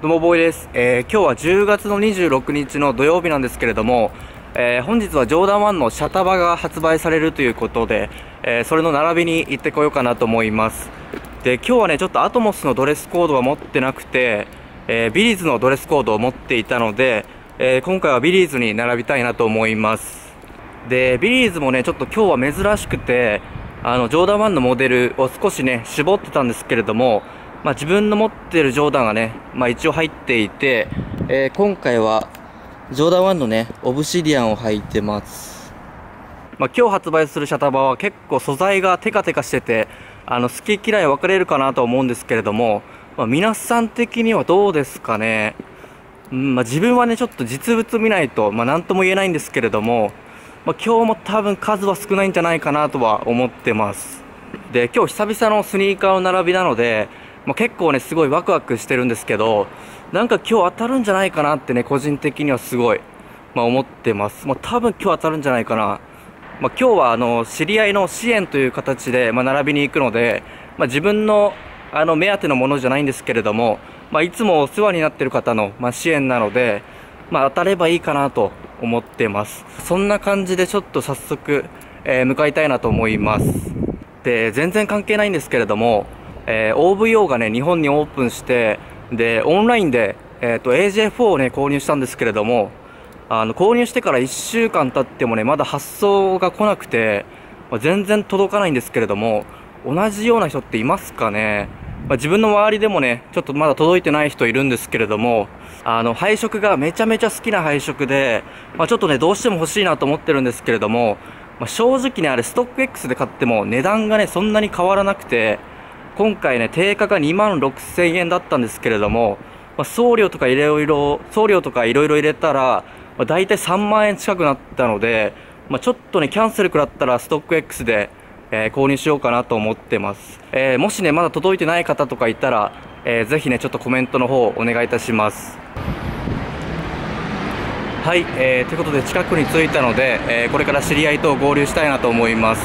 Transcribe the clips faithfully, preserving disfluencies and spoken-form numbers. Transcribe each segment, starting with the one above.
どうもボーイです、えー、今日はじゅうがつのにじゅうろくにちの土曜日なんですけれども、えー、本日はジョーダンワンのシャタバが発売されるということで、えー、それの並びに行ってこようかなと思います。で、今日はねちょっとアトモスのドレスコードは持ってなくて、えー、ビリーズのドレスコードを持っていたので、えー、今回はビリーズに並びたいなと思います。で、ビリーズもねちょっと今日は珍しくて、あのジョーダンワンのモデルを少しね絞ってたんですけれども、まあ、自分の持っているジョーダンがね、まあ、一応入っていて、えー、今回はジョーダンワンのねオブシディアンを履いてます。まあ、今日発売するシャタバは結構素材がテカテカしてて、あの好き嫌い分かれるかなと思うんですけれども、まあ、皆さん的にはどうですかね。うんまあ、自分はねちょっと実物見ないと、まあ、何とも言えないんですけれども、まあ、今日も多分数は少ないんじゃないかなとは思ってます。で、今日久々のスニーカーの並びなので、まあ、結構ねすごいワクワクしてるんですけど、なんか今日当たるんじゃないかなってね個人的にはすごい、まあ、思ってます。まあ、多分今日当たるんじゃないかな。まあ、今日はあの知り合いの支援という形で、まあ、並びに行くので、まあ、自分のあの目当てのものじゃないんですけれども、まあ、いつもお世話になっている方の、まあ、支援なので、まあ、当たればいいかなと思ってます。そんな感じでちょっと早速、えー、向かいたいなと思います。で、全然関係ないんですけれども、えー、オーブイオー がね日本にオープンして、でオンラインで、えー、と エージェーフォー をね購入したんですけれども、あの購入してからいっしゅうかん経ってもねまだ発送が来なくて、まあ、全然届かないんですけれども、同じような人っていますかね。まあ、自分の周りでもねちょっとまだ届いてない人いるんですけれども、あの配色がめちゃめちゃ好きな配色で、まあ、ちょっとねどうしても欲しいなと思ってるんですけれども、まあ、正直ねあれストック X で買っても値段がねそんなに変わらなくて、今回ね定価がにまんろくせんえんだったんですけれども、まあ、送料とかいろいろ送料とかいろいろ入れたら、まあ、大体さんまんえん近くなったので、まあ、ちょっとねキャンセル食らったらストック X で、えー、購入しようかなと思ってます。えー、もしねまだ届いてない方とかいたら、えー、ぜひねちょっとコメントの方お願いいたします。はい、えー、ということで近くに着いたので、えー、これから知り合いと合流したいなと思います。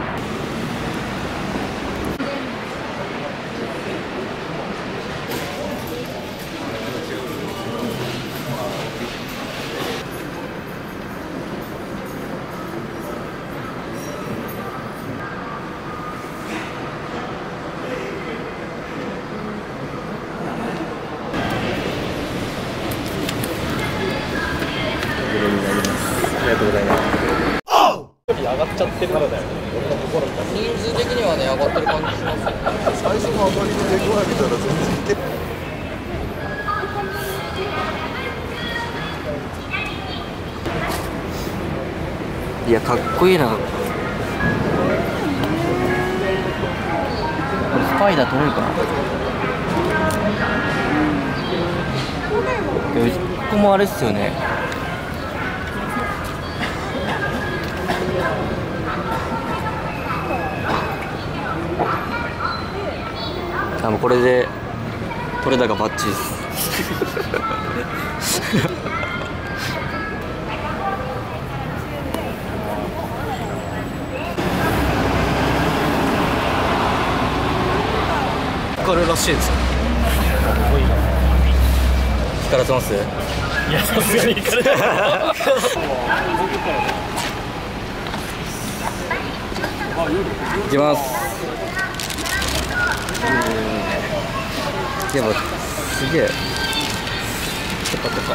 ありがとうございます。上がっちゃってるからだよね。 人数的にはね上がってる感じしますね。 最初の上がりでごわけたら全然いやかっこいいな。これスパイダー取れるかな。いっこもあれっすよね。あ、もうこれで取れたがバッチリです。光るらしいですよ。光らせます？ いやさすがに光る。 いきます。やばすげえ。とかとか。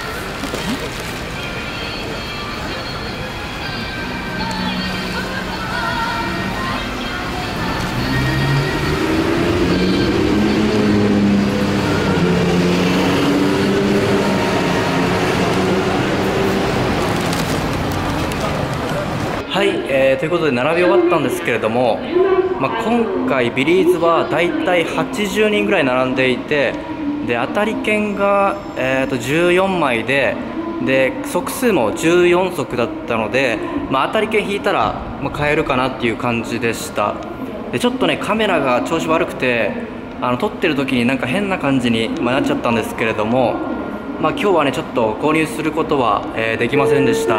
はい、えー、ということで並び終わったんですけれども、まあ、今回ビリーズはだいたいはちじゅうにんぐらい並んでいて、で当たり券が、えー、とじゅうよんまいで、で足数もじゅうよんそくだったので、まあ、当たり券引いたら、まあ、買えるかなっていう感じでした。でちょっとねカメラが調子悪くて、あの撮ってる時になんか変な感じに、まあ、なっちゃったんですけれども、まあ、今日はねちょっと購入することは、えー、できませんでした。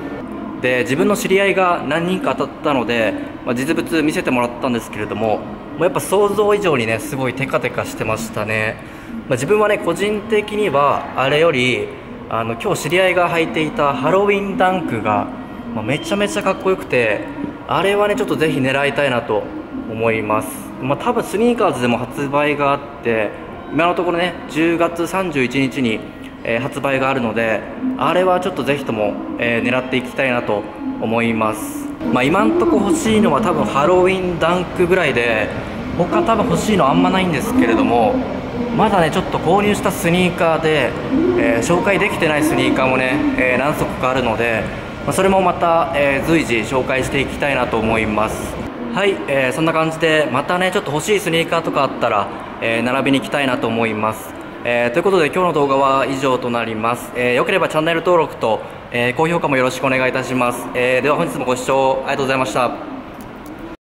で自分の知り合いが何人か当たったので、まあ、実物見せてもらったんですけれども、 うやっぱ想像以上にねすごいテカテカしてましたね。まあ、自分はね個人的にはあれよりあの今日知り合いが履いていたハロウィンダンクが、まあ、めちゃめちゃかっこよくて、あれはねちょっとぜひ狙いたいなと思います。まあ、多分スニーカーズでも発売があって、今のところねじゅうがつさんじゅういちにちに、えー、発売があるので、あれはちょっとぜひとも、えー、狙っていきたいなと思います。まあ、今んとこ欲しいのは多分ハロウィンダンクぐらいで、他多分欲しいのあんまないんですけれども、まだねちょっと購入したスニーカーで、えー、紹介できてないスニーカーもね、えー、何足かあるので、まあ、それもまた、えー、随時紹介していきたいなと思います。はい、えー、そんな感じでまたねちょっと欲しいスニーカーとかあったら、えー、並びに行きたいなと思います。えー、ということで今日の動画は以上となります。えー、よければチャンネル登録と、えー、高評価もよろしくお願いいたします。えー、では本日もご視聴ありがとうございました。